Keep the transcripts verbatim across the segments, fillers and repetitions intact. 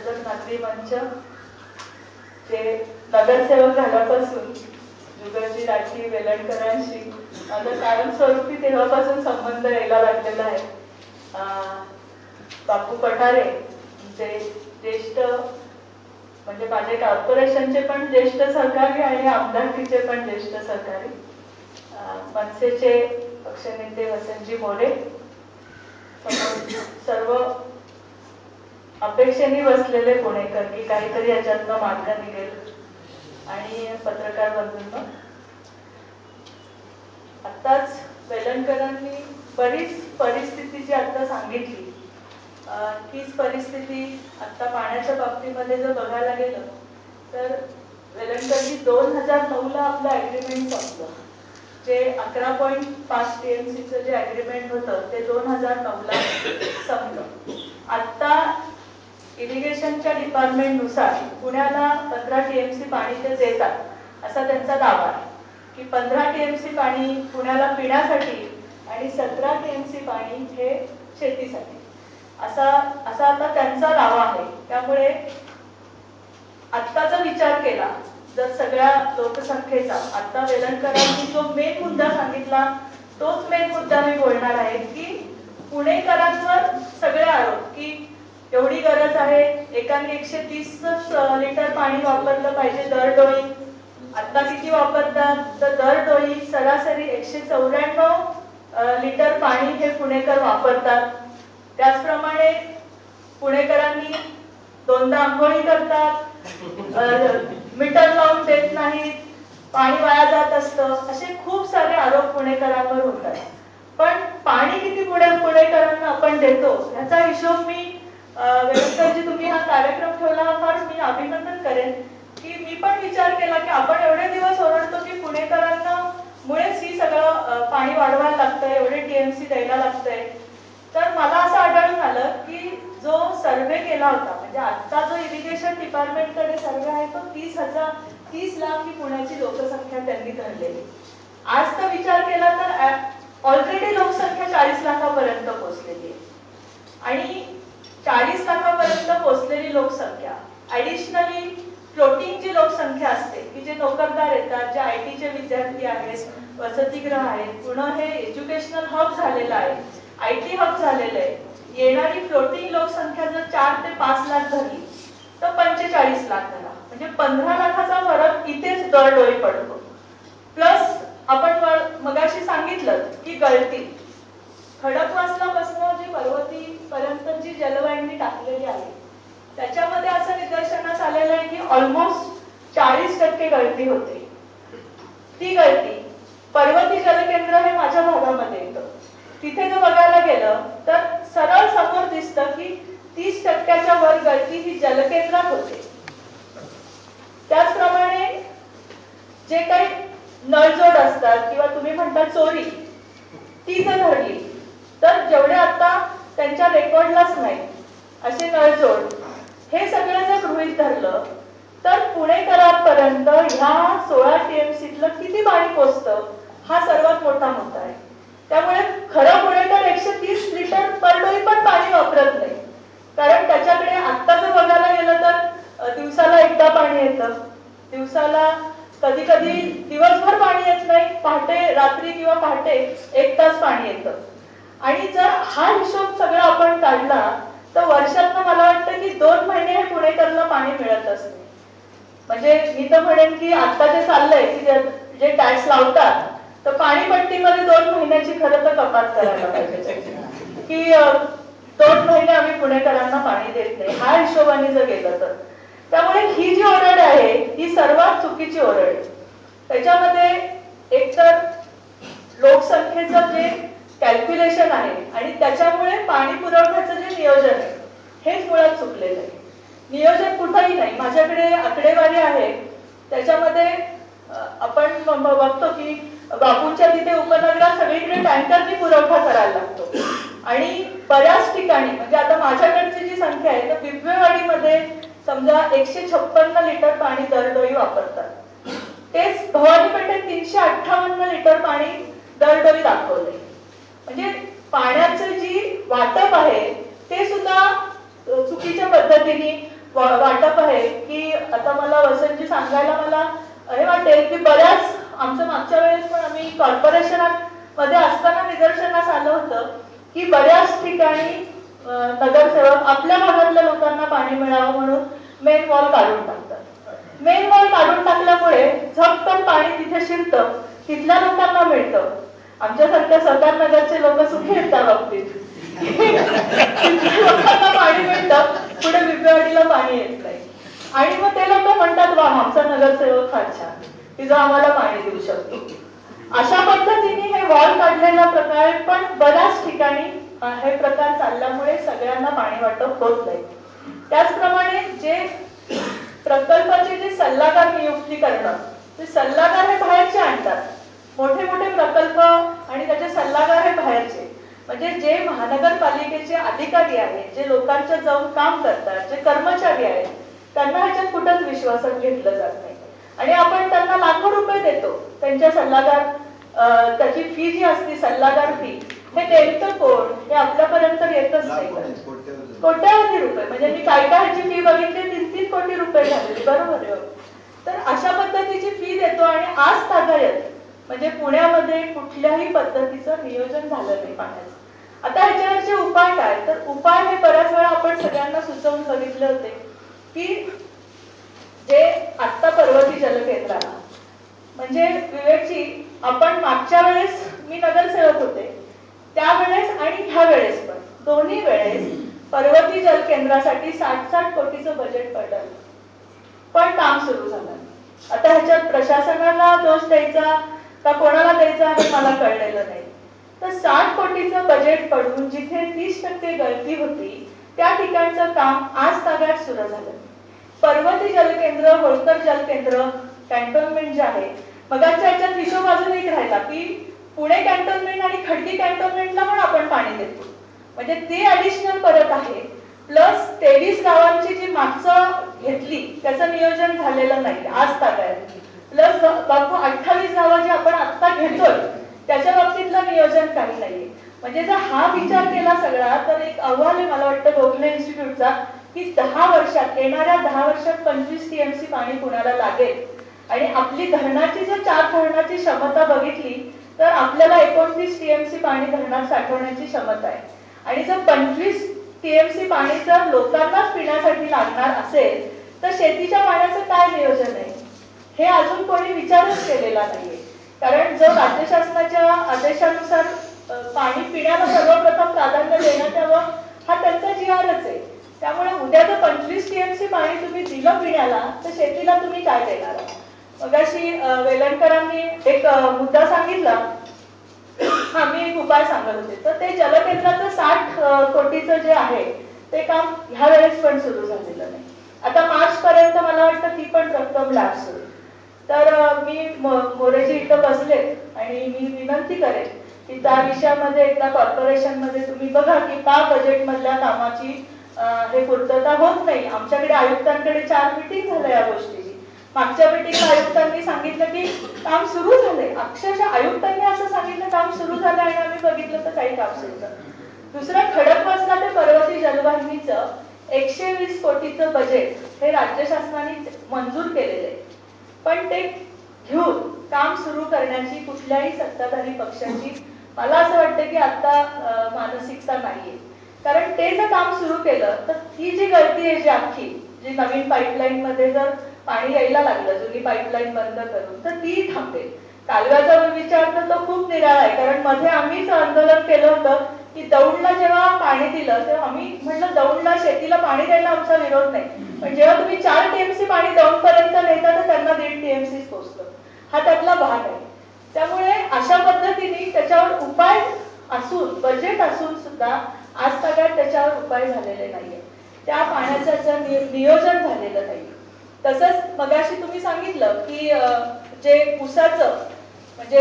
प्रबोधक नागरी मंच जे नगरसेवक झाल्यापासून जुगलजी राठी वेलणकरांशी माझा कायमस्वरूपी तेव्हापासून संबंध यायला लागलेला आहे. बापू पठारे जे ज्येष्ठ म्हणजे माझे कॉर्पोरेशनचे पण ज्येष्ठ सहकारी आणि आमदारकीचे पण ज्येष्ठ सहकारी, मनसेचे पक्षनेते वसंतजी मोरे, सर्व अपेक्षेने बसलेले पुणेकर की काहीतरी याच्यातनं मार्ग निघेल, आणि पत्रकार बंधूंनो, आत्ताच वेलणकरांनी बरीच परिस्थिती जी आता सांगितली, तीच परिस्थिती आता पाण्याच्या बाबतीमध्ये जर बघायला गेलं तर वेलणकरनी दोन हजार नऊ ला आपलं ऍग्रीमेंट संपलं. जे अकरा पॉईंट पाच टीएमसीचं जे ऍग्रीमेंट होतं ते दोन हजार नऊ ला संपलं. आता इरिगेशनच्या डिपार्टमेंटनुसार पुण्याला पंधरा टीएमसी पाणी ते देतात असा त्यांचा दावा आहे की पंधरा टीएमसी पाणी पुण्याला पिण्यासाठी आणि सतरा टीएमसी पाणी हे शेतीसाठी, असा असा आता त्यांचा दावा आहे. त्यामुळे आत्ताचा विचार केला जर सगळ्या लोकसंख्येचा, आता वेलणकरांनी जो मेन मुद्दा सांगितला तोच मेन मुद्दा मी बोलणार आहे की पुणेकरांवर सगळे आरोप की एवढी गरज आहे, एकाने एकशे तीस लिटर पाणी वापरलं पाहिजे दरडोई, आता किती वापरतात तर दरडोई सरासरी एकशे चौऱ्याण्णव लिटर पाणी हे पुणेकर वापरतात. त्याचप्रमाणे पुणेकरांनी दोनदा आंघोळी करतात, मीटर लावून देत नाहीत, पाणी वाया जात असतं, असे खूप सारे आरोप पुणेकरांवर होतात. पण पाणी किती पुणे पुणेकरांना आपण देतो याचा हिशोब मी वेलणकरजी तुम्ही हा कार्यक्रम ठेवला फार मी अभिनंदन करेन की मी पण विचार केला की आपण एवढे दिवस ओरडतो की पुणेकरांना मुळेच ही सगळं पाणी वाढवायला लागतंय, एवढे टीएमसी द्यायला लागतंय. तर मला असं आढळून आलं की जो सर्वे केला होता, म्हणजे आता जो इरिगेशन डिपार्टमेंटकडे सर्वे आहे तो तीस हजार तीस लाख ही पुण्याची लोकसंख्या त्यांनी धरलेली. आज तर विचार केला तर ऑलरेडी लोकसंख्या चाळीस लाखापर्यंत पोहोचलेली आहे, आणि चाळीस लाखापर्यंत पोहोचलेली लोकसंख्या ऍडिशनली फ्लोटिंग जी लोकसंख्या असते की जे नोकरदार येतात, जे आय टीचे विद्यार्थी आहेत, वसतिगृह आहेत, पुणे हे एज्युकेशनल हब झालेलं आहे, आय टी हब झालेलं आहे, येणारी फ्लोटिंग लोकसंख्या जर चार ते पाच लाख धरली तर पंचेचाळीस लाख धरा, म्हणजे पंधरा लाखाचा फरक इथेच दरडोई पडतो. प्लस आपण मगाशी सांगितलं की गळती, खडकवासलापासून जी पर्वती पर्यंत जी जलवाहिनी टाकलेली आहे त्याच्यामध्ये असं निदर्शनास आलेलं आहे की ऑलमोस्ट चाळीस टक्के गळती होते. ती गळती पर्वती जलकेंद्र हे माझ्या भागामध्ये येतं, तिथे जर बघायला गेलं तर सरळ समोर दिसतं की तीस टक्क्याच्या वर गळती ही जलकेंद्रात होते. त्याचप्रमाणे जे काही नळजोड असतात किंवा तुम्ही म्हणता चोरी, ती जर धरली तर जेवढे आता त्यांच्या रेकॉर्डलाच नाही असे नळजोड, हे सगळं जर गृहीत धरलं तर पुणेकरांपर्यंत ह्या सोळा टीएमसीतलं किती पाणी पोचतं हा सर्वात मोठा मुद्दा आहे. त्यामुळे खरं पुणेकर एकशे तीस लिटर पर डोई पण पाणी वापरत नाही, कारण त्याच्याकडे आत्ता जर बघायला गेलं तर दिवसाला एकदा पाणी येतं, दिवसाला कधी कधी दिवसभर पाणी येत नाही, पहाटे रात्री किंवा पहाटे एक तास पाणी येतं. आणि जर हा हिशोब सगळा आपण काढला तर वर्षातनं मला वाटतं की दोन महिने हे पुणेकरला पाणी मिळतच नाही. म्हणजे मी तर म्हणेन की आता जे चाललंय की जे टॅक्स लावतात तर पाणीपट्टीमध्ये दोन महिन्याची खरं तर कपात करायला पाहिजे की दोन महिने आम्ही पुणेकरांना पाणी देत नाही, हा हिशोबाने जर गेलं तर. त्यामुळे ही जी ओरड आहे ही सर्वात चुकीची ओरड आहे. त्याच्यामध्ये एकतर लोकसंख्येचं जे कॅल्क्युलेशन आहे आणि त्याच्यामुळे पाणी पुरवठ्याचं जे नियोजन आहे हेच मुळात चुकलेलं आहे. नियोजन कुठंही नाही. माझ्याकडे आकडेवारी आहे, त्याच्यामध्ये आपण बघतो की बापूंच्या तिथे उपनगरात सगळीकडे टँकरनी पुरवठा करायला लागतो, आणि बऱ्याच ठिकाणी म्हणजे आता माझ्याकडची जी संख्या आहे तर बिबवेवाडीमध्ये समजा एकशे छप्पन्न लिटर पाणी दरडोई वापरतात, तेच भवानी पेठेत तीनशे अठ्ठावन्न लिटर पाणी दरडोई दाखवले. म्हणजे पाण्याचं जी वाटप आहे ते सुद्धा चुकीच्या पद्धतीने वाटप आहे की आता मला वसंतजी सांगायला मला हे वाटेल की बऱ्याच आमचं मागच्या वेळेस पण आम्ही कॉर्पोरेशनात मध्ये असताना निदर्शनास आलं होतं की बऱ्याच ठिकाणी नगरसेवक आपल्या भागातल्या लोकांना पाणी मिळावं म्हणून मेन वॉल काढून टाकतात। मेन वॉल काढून टाकल्यामुळे झपकन पाणी तिथे शिरतं, तिथल्या लोकांना मिळतं। आमच्यासारख्या सरकार नगरचे लोक सुखी आहेत त्या बाबतीत, लोकांना पाणी मिळतं, पुढे बिबवेवाडीला पाणी येत नाही। आणि मग ते लोक म्हणतात वा आमचा नगरसेवक फार छान की जो आम्हाला पाणी देऊ शकतो। अशा पद्धतीने हे वॉल काढलेला प्रकार पण बऱ्याच ठिकाणी हे प्रकार चालल्यामुळे सगळ्यांना पाणी वाटप होत नाही। त्याचप्रमाणे जे प्रकल्पाचे जे सल्लागार नियुक्ती करणं, ते सल्लागार हे बाहेरचे आणतात। मोठे मोठे प्रकल्प आणि त्याचे सल्लागार हे बाहेरचे, म्हणजे जे महानगरपालिकेचे अधिकारी आहेत, जे लोकांच्या जाऊन काम करतात, जे कर्मचारी आहेत, त्यांना ह्याच्यात कुठंच विश्वासात घेतलं जात नाही। आणि आपण त्यांना लाखो रुपये देतो त्यांच्या सल्लागार त्याची फी जी असते सल्लागार फी, हे नेमकं कोण हे आपल्यापर्यंत येतच नाही। कोट्यावधी रुपये, म्हणजे मी काय काय ह्याची फी बघितली तीन तीन कोटी रुपये झालेली, बरोबर आहे। तर अशा पद्धतीची फी देतो आणि आज तागायत म्हणजे पुण्यामध्ये कुठल्याही पद्धतीचं नियोजन झालं नाही पाण्याचं। आता ह्याच्यावरचे उपाय काय, तर उपाय हे बऱ्याच वेळा आपण सगळ्यांना सुचवून बघितले होते की जे आत्ता पर्वती जलकेंद्राला म्हणजे विवेकजी आपण मागच्या वेळेस मी नगरसेवक होते त्यावेळेस आणि ह्या वेळेस पण दोन्ही वेळेस पर्वती जलकेंद्रासाठी साठ साठ कोटीचं बजेट पडलं, पण काम सुरू झालं नाही। आता ह्याच्यात प्रशासनाला दोष द्यायचा का कोणाला द्यायचा हे मला कळलेलं नाही। तर साठ कोटीचं बजेट पडून जिथे तीस टक्के गळती होती त्या ठिकाणचं काम आज तागायत सुरू झालं। पर्वती जलकेंद्र, होळकर जलकेंद्र, कॅन्टोन्मेंट जे आहे, मगाच्या याच्यात हिशोब अजून एक राहिला की पुणे कॅन्टोन्मेंट आणि खडकी कॅन्टोन्मेंटला पण आपण पाणी देतो, म्हणजे ते ऍडिशनल परत आहे। प्लस तेवीस गावांची जी मागचं घेतली त्याचं नियोजन झालेलं नाही आज तागायत, प्लस बापू अठ्ठावीस गावं जी आपण आता घेतोय त्याच्या बाबतीतलं नियोजन काही नाहीये। म्हणजे जर हा विचार केला सगळा तर एक अहवाल आहे मला वाटतं गोखले इन्स्टिट्यूटचा की दहा वर्षात येणाऱ्या दहा वर्षात पंचवीस टीएमसी पाणी पुण्याला लागेल आणि आपली धरणाची जर चार धरणाची क्षमता बघितली तर आपल्याला एकोणतीस टीएमसी पाणी धरणात साठवण्याची क्षमता आहे। आणि जर पंचवीस टीएमसी पाणी जर लोकांनाच पिण्यासाठी लागणार असेल तर शेतीच्या पाण्याचं काय नियोजन आहे हे अजून कोणी विचारच केलेला नाहीये। कारण जो राज्य शासनाच्या आदेशानुसार पाणी पिण्याला सर्वप्रथम प्राधान्य देण्यात यावं हा त्यांचा जी आरच आहे। त्यामुळे उद्या जर पंचवीस टीएमसी पाणी तुम्ही दिलं पिण्याला तर शेतीला तुम्ही काय देणार? मगाशी वेलणकरांनी एक मुद्दा सांगितला, हा मी एक उपाय सांगत होते, तर ते जलकेंद्राचं साठ कोटीचं जे आहे ते काम ह्या वेळेस पण सुरू झालेलं नाही। आता मार्च पर्यंत मला वाटतं ती पण रक्कम लॅप्स होईल। तर मी मोरेजी इथं बसले आणि मी विनंती करेन की त्या विषयामध्ये एकदा कॉर्पोरेशन मध्ये तुम्ही बघा की का बजेट मधल्या कामाची हे पूर्तता होत नाही। आमच्याकडे आयुक्तांकडे चार मीटिंग झाल्या या गोष्टीची, मागच्या मीटिंगला आयुक्तांनी सांगितलं की काम सुरू झालंय, अक्षरशः आयुक्तांनी असं सांगितलं काम सुरू झालं आणि आम्ही बघितलं तर काही काम सुरू झालं। दुसरं खडकवासला ते पर्वती जलवाहिनीचं एकशे वीस कोटीचं बजेट हे राज्य शासनाने मंजूर केलेलं आहे, पण ते घेऊन काम सुरू करण्याची कुठल्याही सत्ताधारी पक्षाची मला असं वाटतं की आता मानसिकता नाहीये। कारण ते जर काम सुरू केलं तर ही जी गळती आहे जी अख्खी जी नवीन पाईपलाईन मध्ये जर पाणी यायला लागलं जुनी पाईपलाईन बंद करून तर ती थांबेल। कालव्याचा विचार तर तो खूप निराळा आहे, कारण मध्ये आम्हीच आंदोलन केलं होतं की दौंडला जेव्हा पाणी दिलं तेव्हा आम्ही म्हटलं दौंडला शेतीला पाणी द्यायला आमचा विरोध नाही, पण जेव्हा तुम्ही चार टीएमसी पाणी दौंड पर्यंत नेता तर त्यांना दीड टीएमसी पोहोचलं, हा त्यातला भाग आहे। त्यामुळे अशा पद्धतीने त्याच्यावर उपाय असून बजेट असून सुद्धा आज तागायत त्याच्यावर उपाय झालेले नाहीये, त्या पाण्याचं नियोजन झालेलं नाही। तसंच मगाशी तुम्ही सांगितलं की जे ऊसाचं म्हणजे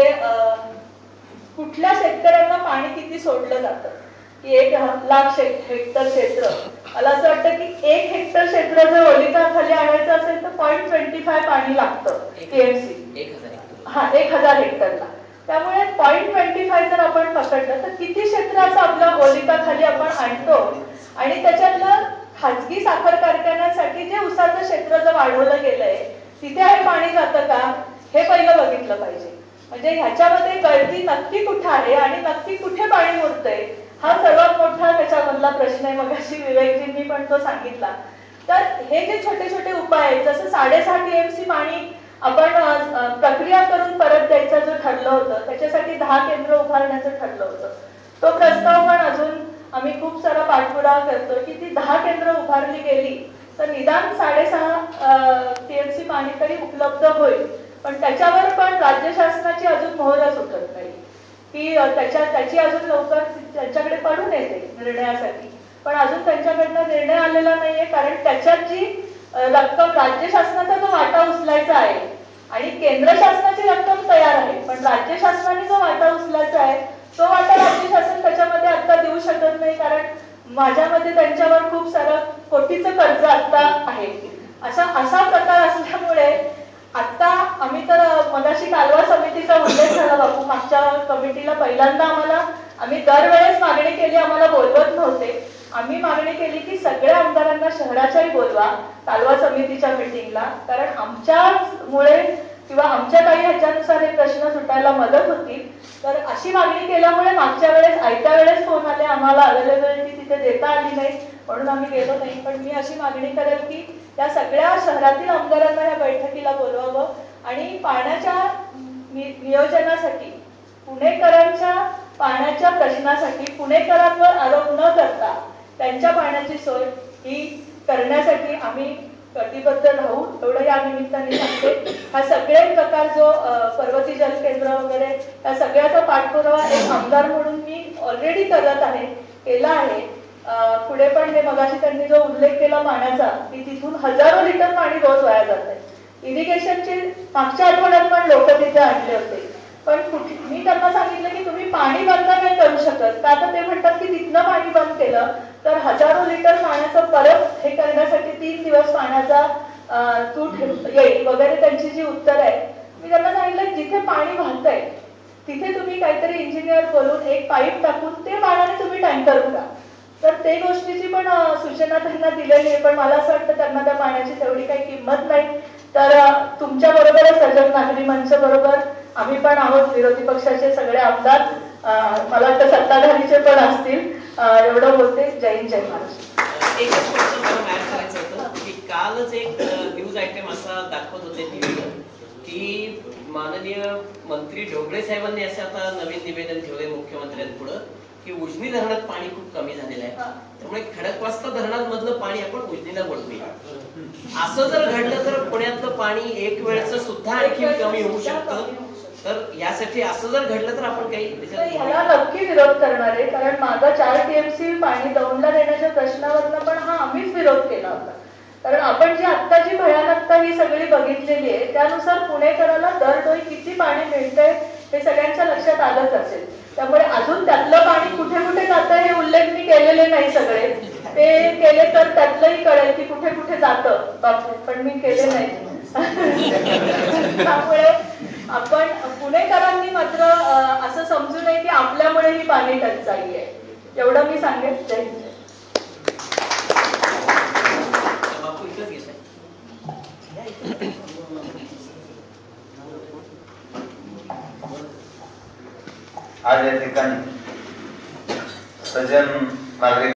कुठल्या शेतकऱ्यांना पाणी किती सोडलं जातं की एक लाख हेक्टर क्षेत्र, मला असं वाटतं की एक हेक्टर क्षेत्र जर ओलिताखाली आणायचं असेल तर पॉईंट ट्वेंटी फाय पाणी लागतं टीएमसी, हा एक हजार हेक्टरला। त्यामुळे पॉईंट ट्वेंटी फाय जर आपण पकडलं तर किती क्षेत्राचं आपल्या ओलिताखाली आपण आणतो आणि त्याच्यातलं खाजगी साखर कारखान्यांसाठी जे उसाचं क्षेत्र जर वाढवलं गेलंय तिथे हे पाणी जातं का हे पहिलं बघितलं पाहिजे. म्हणजे ह्याच्यामध्ये गळती नक्की कुठे आहे आणि नक्की कुठे पाणी मुरतंय हा सर्वात मोठा त्याच्यामधला प्रश्न आहे. मगाशी विवेकजींनी पण तो सांगितला. तर हे जे छोटे छोटे उपाय आहेत जसं साडेसहा टीएमसी पाणी आपण प्रक्रिया करून परत द्यायचं जो ठरलं होतं त्याच्यासाठी दहा केंद्र उभारण्याचं ठरलं होतं. तो प्रस्ताव पण अजून आम्ही खूप सारा पाठपुरावा करतो की ती दहा केंद्र उभारली गेली तर निदान साडेसहा टीएमसी पाणी तरी उपलब्ध होईल. पण त्याच्यावर पण राज्य शासनाची अजून मोहरच उठत नाही की त्याच्या त्याची अजून लवकर त्यांच्याकडे पडून येते निर्णयासाठी. पण अजून त्यांच्याकडनं निर्णय आलेला नाहीये कारण त्याच्यात जी रक्कम राज्य शासनाचा जो वाटा उचलायचा आहे आणि केंद्र शासनाची रक्कम तयार आहे पण राज्य शासनाने जो वाटा उचलायचा आहे तो वाटा राज्य शासन त्याच्यामध्ये आता देऊ शकत नाही कारण माझ्यामध्ये त्यांच्यावर खूप सारं कोटीचं कर्ज आता आहे. असा असा प्रकार असल्यामुळे आता आम्ही तर मगाशी कालवा समितीचा उल्लेख झाला बापू मागच्या कमिटीला पहिल्यांदा आम्हाला आम्ही दरवेळेस मागणी केली आम्हाला बोलवत नव्हते. आम्ही मागणी केली की सगळ्या आमदारांना शहराच्याही बोलवा कालवा समितीच्या मीटिंगला कारण आमच्यामुळे किंवा आमच्या काही ह्याच्यानुसार हे प्रश्न सुटायला मदत होती. तर अशी मागणी केल्यामुळे मागच्या वेळेस आयत्या वेळेस फोन आले आम्हाला अवेलेबिलिटी तिथे देता आली नाही म्हणून आम्ही गेलो नाही. पण मी अशी मागणी करेल की त्या सगळ्या शहरातील आमदारांना या बैठकीला बोलवावं आणि पाण्याच्या नियोजनासाठी पुणेकरांच्या पाण्याच्या प्रश्नासाठी पुणेकरांवर आरोप न करता त्यांच्या पाण्याची सोय ही करण्यासाठी आम्ही कटिबद्ध राहू एवढं या निमित्ताने सांगते. हा सगळे प्रकार जो पर्वती जलकेंद्र वगैरे या सगळ्याचा पाठपुरावा एक आमदार म्हणून मी ऑलरेडी करत आहे केला आहे. पुढे पण हे मगाशी त्यांनी जो उल्लेख केला पाण्याचा की तिथून हजारो लिटर पाणी रोज वाया जात आहे. इरिगेशनचे मागच्या आठवड्यात पण लोक तिथे आणले होते पण मी त्यांना सांगितलं की तुम्ही पाणी बंद नाही करू शकत का तर ते म्हणतात की तिथनं पाणी बंद केलं तर हजारो लिटर पाण्याचं परत हे करण्यासाठी तीन दिवस पाण्याचा तूट येईल वगैरे त्यांची जी उत्तर आहे. मी त्यांना सांगितलं जिथे पाणी वाहतंय तिथे तुम्ही काहीतरी इंजिनियर बोलून एक पाईप टाकून ते पाण्याने तुम्ही टँकर भरा. तर ते गोष्टीची पण सूचना त्यांना दिलेली आहे पण मला असं वाटतं त्यांना त्या पाण्याची तेवढी काही किंमत नाही. तर तुमच्या बरोबरच सजग नागरी मंच बरोबर आम्ही पण आहोत विरोधी पक्षाचे सगळे आमदार मला वाटतं सत्ताधारीचे पण असतील एवढं बोलते. जय हिंद जय महाराष्ट्र. एकच गोष्ट मला ऍड करायचं होतं की कालच एक न्यूज आयटम असा दाखवत होते टीव्हीवर की माननीय मंत्री ढोबळे साहेबांनी असं आता नवीन निवेदन ठेवले मुख्यमंत्र्यांपुढे की उजनी धरणात पाणी खूप कमी झालेलं आहे त्यामुळे खडकवासला धरणांमधलं पाणी आपण उजनीला वळवूया. असं जर घडलं तर पुण्यातलं पाणी एक वेळचं सुद्धा आणखी कमी होऊ शकतं. तर यासाठी असं जर घडलं तर आपण काही ह्याला नक्की विरोध करणार आहे कारण माझा चार टीएमसी पाणी दौंडला देण्याच्या प्रश्नावरनं पण हा आम्हीच विरोध केला होता. कारण आपण जी आता जी भयानकता ही सगळी बघितलेली आहे त्यानुसार पुणेकराला दरडोई किती पाणी मिळतंय हे सगळ्यांच्या लक्षात आलंच असेल. त्यामुळे अजून त्यातलं पाणी कुठे कुठे जातं हे उल्लेख मी केलेले नाही सगळे ते केले तर त्यातलंही कळेल की कुठे कुठे जातं बापू पण मी केले नाही. त्यामुळे आपण पुणेकरांनी मात्र असं समजू नये की आपल्यामुळे ही पाणी टंचाई आहे एवढं मी सांगेन. जय हिंद. आज या ठिकाणी सज्जन नागरिक